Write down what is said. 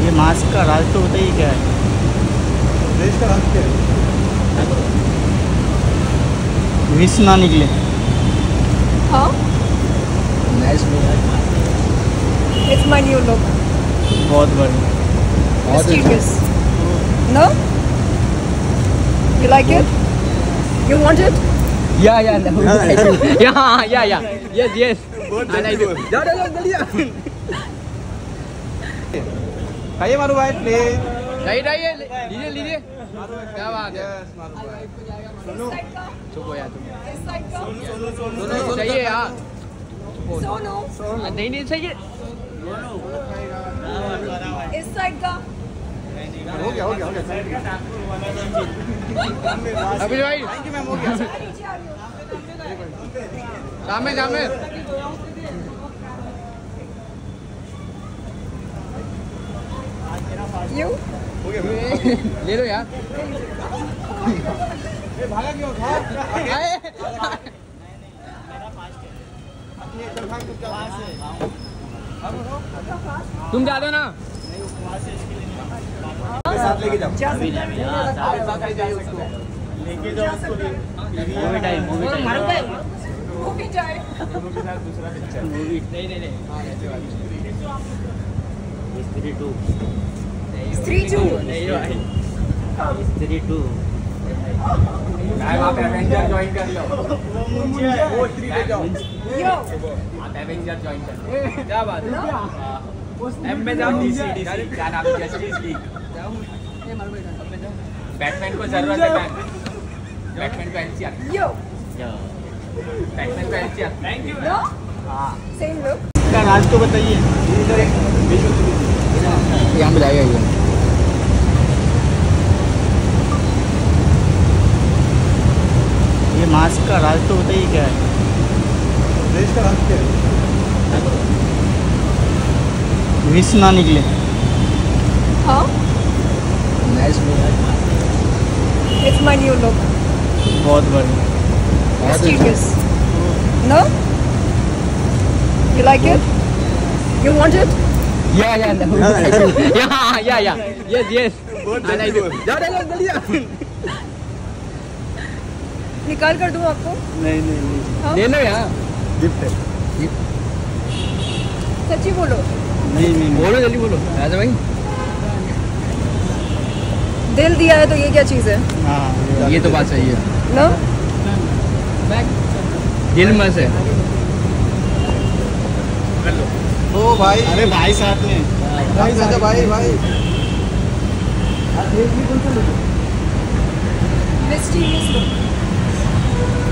ये मास्क का राज तो बताइए क्या है? देश का राज क्या है? विष ना निकले। हाँ? Nice look. It's my new look. बहुत बढ़िया। Mysterious. No? You like it? You want it? या yes yes I like it. जाओ जल्दी खाइए मारू भाई प्लीज। लीजिए लीजिए। क्या बात है? चुप हो यार तुम। This side का? दोनों चाहिए यार। सोनू। नहीं चाहिए। इस साइड का? हो गया अभी भाई थैंक यू मैम, हो गया। सामने You? हो गया। ले लो यार। ये भागा क्यों था? तुम जा दो ना। साथ लेके जाओ। लेके जाओ उसको। मूवी टाइम Movie जाए। दूसरा पिक्चर। नहीं स्त्री 2 Three two. स्त्री 2 आप एवेंजर ज्वाइन कर लो। वो स्त्री पे जाओ। Yo. आप एवेंजर ज्वाइन कर लो। क्या बात है? एम में जाओ। डीसी क्या नाम है? Justice league. बैटमैन को जरूरत है मैम। बैटमैन को एनसीआर। Yo. बैटमैन को एनसीआर। Thank you. No? हाँ। Same look. इसका राज तो बताइए। यहाँ पे जाएगा ये। ये मास्क का राज तो बताइए क्या है? देश का राज क्या है? विष ना निकले। हाँ? Nice look. It's my new look. बहुत बढ़िया। Mysterious. No? You like it? You want it? या yes yes I like it. जाओ जल्दी। निकाल कर दूँ आपको? नहीं हाँ? ले लो यार। गिफ्ट है। सच्ची बोलो। नहीं बोलो जल्दी बोलो राजा भाई। दिल दिया है तो ये क्या चीज़ है? हाँ ये तो बात सही है। No? दिल में से। ओ भाई। अरे भाई साथ में। भाई साजा भाई। Mysterious look.